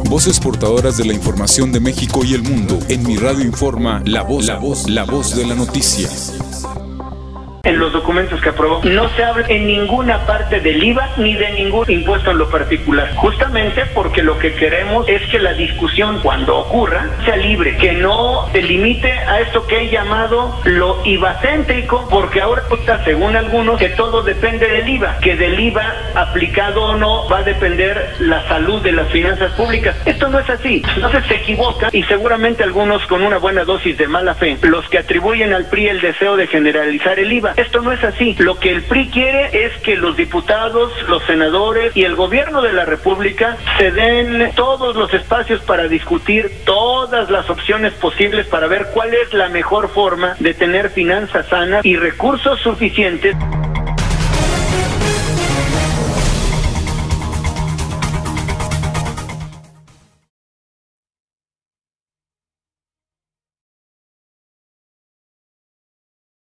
Voces portadoras de la información de México y el mundo. En Mi Radio Informa, la voz de la noticia. En los documentos que aprobó no se habla en ninguna parte del IVA ni de ningún impuesto en lo particular, justamente porque lo que queremos es que la discusión, cuando ocurra, sea libre, que no se limite a esto que he llamado lo IVA-céntrico, porque ahora resulta, según algunos, que todo depende del IVA, que del IVA aplicado o no va a depender la salud de las finanzas públicas. Esto no es así, entonces se equivoca, y seguramente algunos con una buena dosis de mala fe, los que atribuyen al PRI el deseo de generalizar el IVA. Esto no es así. Lo que el PRI quiere es que los diputados, los senadores y el gobierno de la República se den todos los espacios para discutir todas las opciones posibles para ver cuál es la mejor forma de tener finanzas sanas y recursos suficientes.